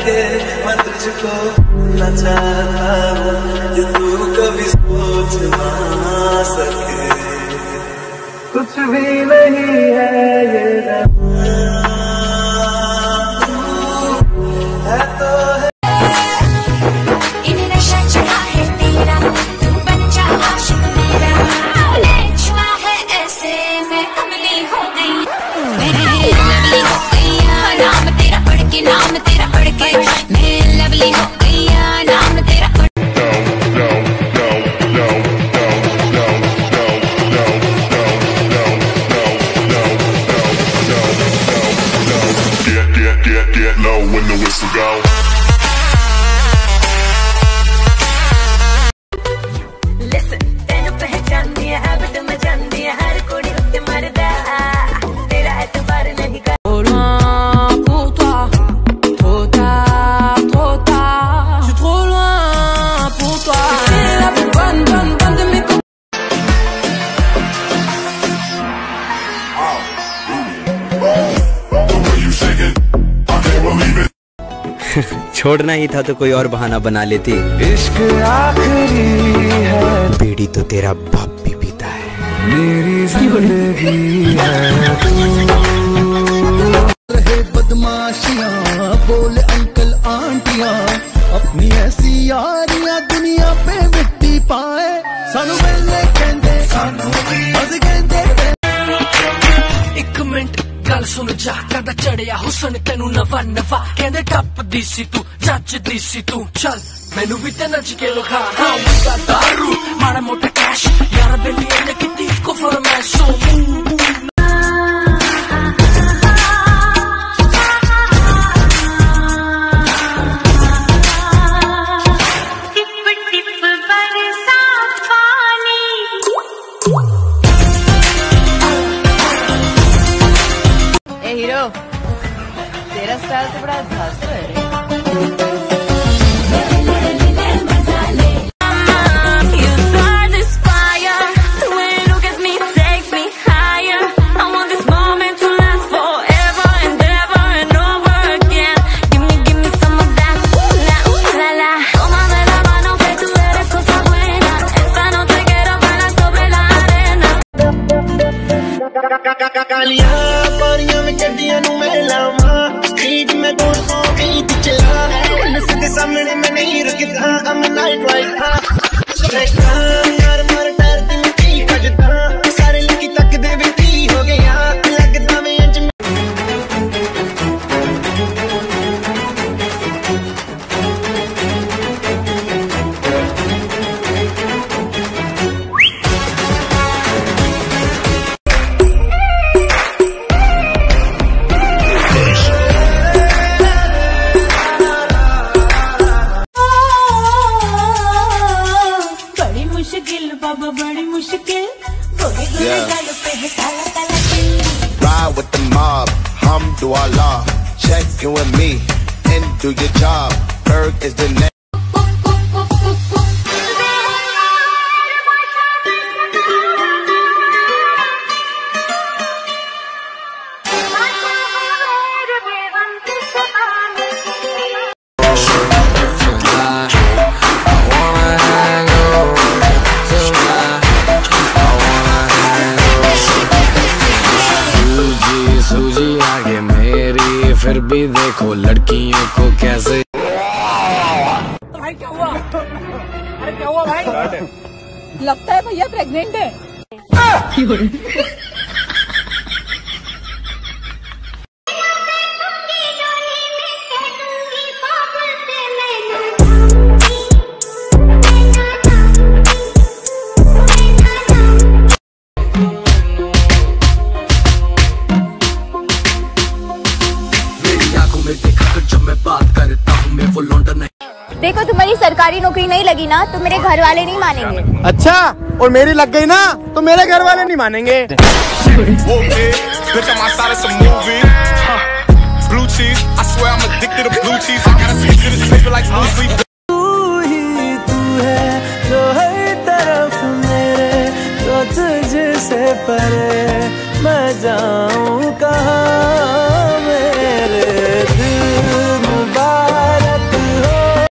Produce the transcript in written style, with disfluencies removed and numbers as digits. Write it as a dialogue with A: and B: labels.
A: के मैं तुझको न चाहता हूँ, ये तू कभी सोच ना सके। कुछ भी नहीं है ये है तो है।
B: नाम तेरा पढ़ के मैं लवली हो गई, नाम तेरा
C: Get low when the whistle go.
B: Listen, तेनु पहचान दिया है बट मैं जान दिया हर कोई उत्ते मरदा, तेरा एतबार नहीं कर।
D: छोड़ना ही था तो कोई और बहाना बना लेती।
A: इश्क आखिरी है,
D: बीड़ी तो तेरा बाप भी पीता है।
A: मेरी जिंदगी है
E: रहे बदमाशियां, बोले अंकल आंटियां, अपनी ऐसी यारियां दुनिया पे मिट्टी पाए। सानू मिलने कहंदे सानू बस कहंदे।
F: एक मिनट गल सुन जा, कदा चढ़िया हुसन तेनू नवा नवा, कहंदे टप दी सी तू जच दी सी तू, चल मैनू भी ते नच के लखा। हाँ मुझा दारू माड़ा मोटा कैश, यार बेलिया ने कितनी को फरमाइश।
G: हीरो तेरा स्टाइल तो बड़ा धांसू है रे।
E: पारियां में गड्डियां नू मैं लावा, स्ट्रीट में 220 चला, पुलिस के सामने मैं नहीं रुकता, I'm a night rider। यार मार टायर दी मिट्टी कटदा, सारे लकी तक दे बेटी हो गया, लगदा मैं अंज।
B: बाबा बड़ी मुश्किल,
C: Ride with the mob, Hamdulillah. Check in with me and do your job. Berg is the name.
F: फिर भी देखो लड़कियों को कैसे।
G: भाई क्या हुआ? अरे क्या हुआ भाई? लगता है भैया प्रेग्नेंट है।
H: देखो तुम्हारी सरकारी नौकरी नहीं लगी ना तो मेरे घर वाले नहीं मानेंगे।
E: अच्छा, और मेरी लग गई ना तो मेरे घर वाले नहीं मानेंगे।
A: तू ही तू है जो हर तरफ मेरे, तो तुझसे पर